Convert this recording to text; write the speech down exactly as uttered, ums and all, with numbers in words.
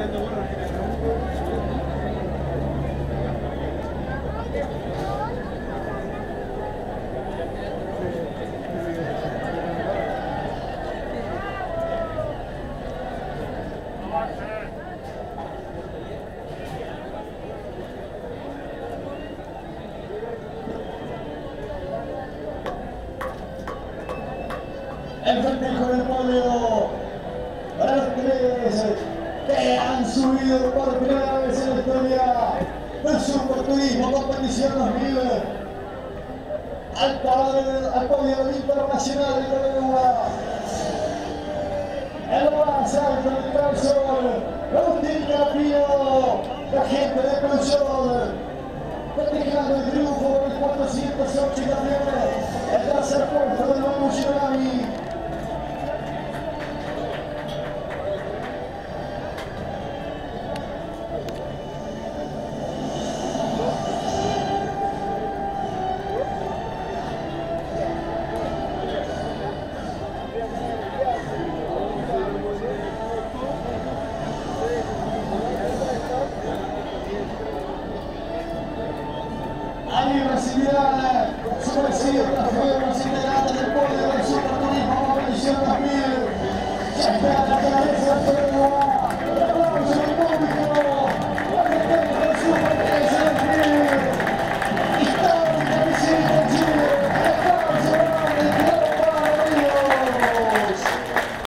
El festejo del podio para los tres que han subido por primera vez en la historia del Superturismo Competición dos mil al, al podio internacional de Colegua. El más alto del Transol, Agustín Carapino, la gente de Transol, festejando el triunfo por el cuatrocientos ocho y también el tercer puesto del Mamu Tsunami. Ahí recibirán su merecido trofeo los integrantes del podio del Superturismo Competición dos mil. Ya está la cabeza de